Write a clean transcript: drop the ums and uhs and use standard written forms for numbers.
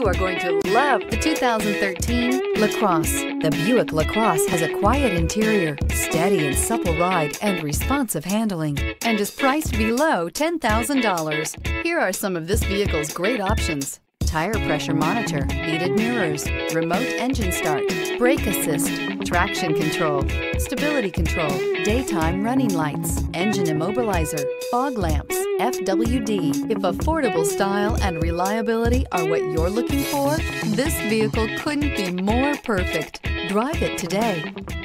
You are going to love the 2013 LaCrosse. The Buick LaCrosse has a quiet interior, steady and supple ride, and responsive handling, and is priced below $10,000. Here are some of this vehicle's great options: tire pressure monitor, heated mirrors, remote engine start, brake assist, traction control, stability control, daytime running lights, engine immobilizer, fog lamps, FWD. If affordable style and reliability are what you're looking for, this vehicle couldn't be more perfect. Drive it today.